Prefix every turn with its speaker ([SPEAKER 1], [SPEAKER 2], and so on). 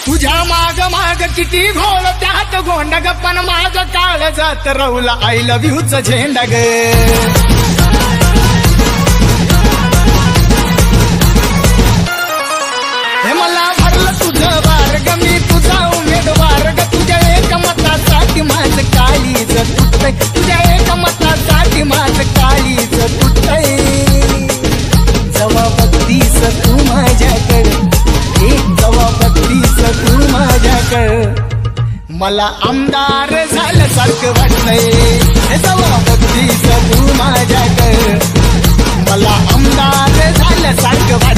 [SPEAKER 1] तुझ्या माग माग किती घोळ त्यात गोंडग पण माझ काळ जात रवला आय लव्ह यूच झेंडा ग हे मला भरलं तुझं वार्ग मी तुझा उमेदवार ग तुझ्या एक मतासाठी माझ काळीज तुटतंय तुझ्या एक मतासाठी माझ काळीज तुटतंय जबाबदारीस तू माझ्याकडे जबाबदारीस तू माझ्याकडे मला आमदार झाल्यासारखं वाटतंय जबाबदारीस तू माझ्याकडे मला आमदार झाल्यासारखं वाटतंय